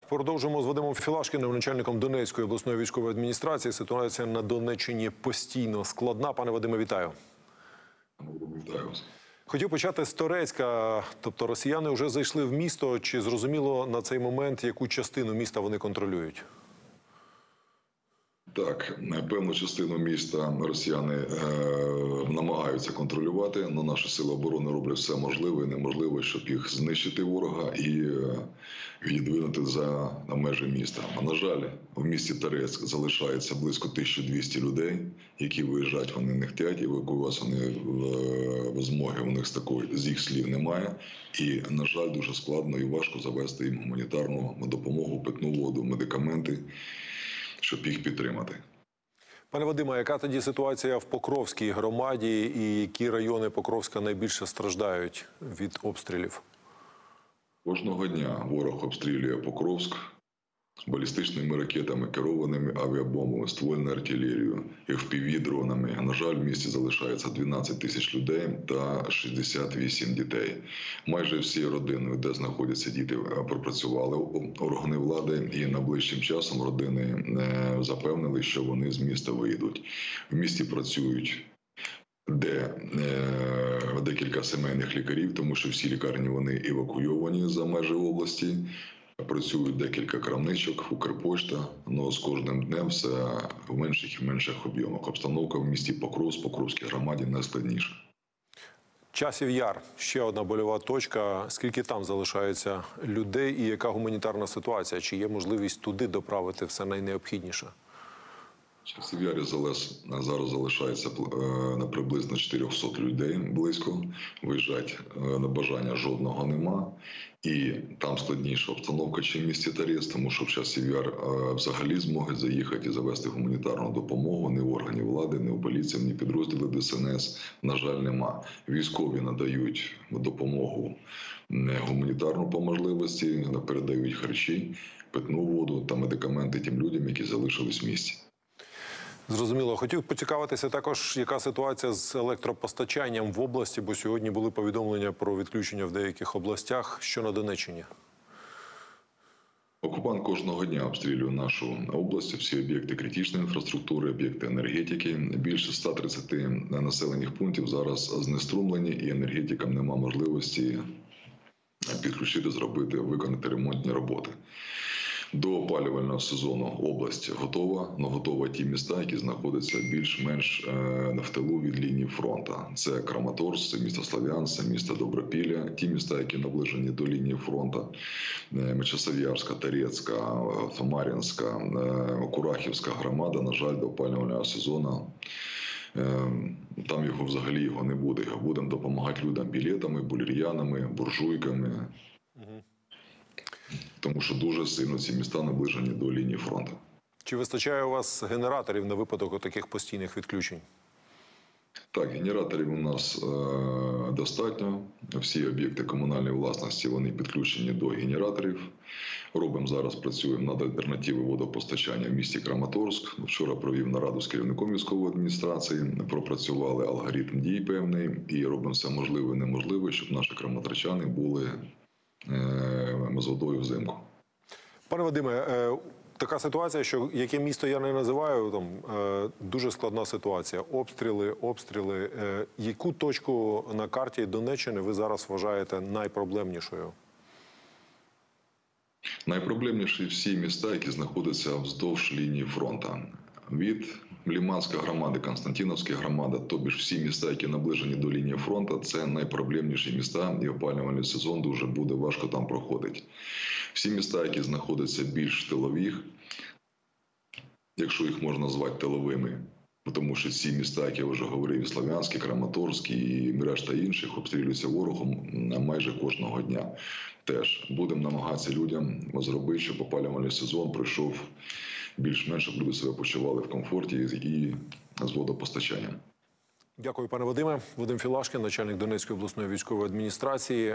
Продовжимо з Вадимом Філашкіним, начальником Донецької обласної військової адміністрації. Ситуація на Донеччині постійно складна. Пане Вадиме, вітаю. Вітаю вас. Хотів почати з Торецька. Тобто росіяни вже зайшли в місто. Чи зрозуміло на цей момент, яку частину міста вони контролюють? Так, певну частину міста росіяни намагаються контролювати, але наші сили оборони роблять все можливе і неможливе, щоб їх знищити ворога і відвинути за межі міста. На жаль, в місті Торецьк залишається близько 1200 людей, які виїжджають, вони не хочуть, евакуюватися вони змоги у них з їх слів немає. І, на жаль, дуже складно і важко завести їм гуманітарну допомогу, питну воду, медикаменти, щоб їх підтримати. Пане Вадиме, яка тоді ситуація в Покровській громаді і які райони Покровська найбільше страждають від обстрілів? Кожного дня ворог обстрілює Покровськ балістичними ракетами, керованими авіабомбами, ствольною артилерією, FPV-дронами. На жаль, в місті залишається 12 тисяч людей та 68 дітей. Майже всі родини, де знаходяться діти, пропрацювали органи влади, і найближчим часом родини запевнили, що вони з міста виїдуть. В місті працюють декілька сімейних лікарів, тому що всі лікарні вони евакуйовані за межі області. Працюють декілька крамничок, Укрпошта, але з кожним днем все в менших і менших об'ємах. Обстановка в місті Покровськ, Покровській громаді найскладніша. Часів Яр – ще одна больова точка. Скільки там залишається людей і яка гуманітарна ситуація? Чи є можливість туди доправити все найнеобхідніше? Часів Ярі зараз залишається приблизно 400 людей близько. Виїжджати на бажання жодного нема. І там складніша обстановка, чим в місті Торецьк, тому що в Часів Яр взагалі змоги заїхати і завести гуманітарну допомогу ні в органів влади, ні в поліції, ні підрозділи ДСНС, на жаль, нема. Військові надають допомогу гуманітарну по можливості, передають харчі, питну воду та медикаменти тим людям, які залишились в місті. Зрозуміло. Хотів поцікавитися також, яка ситуація з електропостачанням в області, бо сьогодні були повідомлення про відключення в деяких областях. Що на Донеччині? Окупант кожного дня обстрілює нашу область, всі об'єкти критичної інфраструктури, об'єкти енергетики. Більше 130 населених пунктів зараз знеструмлені, і енергетикам нема можливості підключити, виконати ремонтні роботи. До опалювального сезону область готова, але готова ті міста, які знаходяться більш-менш в тилу від лінії фронту. Це Краматорськ, це місто Слов'янськ, це місто Добропілля. Ті міста, які наближені до лінії фронту, Часов'ярська, Торецька, Самаринська, Курахівська громада, на жаль, до опалювального сезону там взагалі не буде. Будемо допомагати людям білетами, булір'янами, буржуйками. Тому що дуже сильно ці міста наближені до лінії фронту. Чи вистачає у вас генераторів на випадок таких постійних відключень? Так, генераторів у нас достатньо. Всі об'єкти комунальної власності, вони підключені до генераторів. Працюємо над альтернативою водопостачання в місті Краматорськ. Вчора провів нараду з керівником військової адміністрації, пропрацювали алгоритм дій певний і робимо все можливе і неможливе, щоб наші краматорчани були з водою взимку. Пане Вадиме, така ситуація, що яке місто я не називаю, там дуже складна ситуація. Обстріли. Яку точку на карті Донеччини ви зараз вважаєте найпроблемнішою? Найпроблемніші всі міста, які знаходяться вздовж лінії фронту. Від Лиманська громада, Константинівська громада, тобі ж всі міста, які наближені до лінії фронту, це найпроблемніші міста, і опалювальний сезон дуже буде важко там проходити. Всі міста, які знаходяться більш тилових, якщо їх можна назвати тиловими, тому що ці міста, як я вже говорив, Слов'янський, Краматорський і решта інших, обстрілюються ворогом майже кожного дня. Теж будемо намагатися людям зробити, щоб опалювальний сезон пройшов більш-менш, щоб люди себе почували в комфорті і з водопостачанням. Дякую, пане Вадиме. Вадим Філашкін, начальник Донецької обласної військової адміністрації.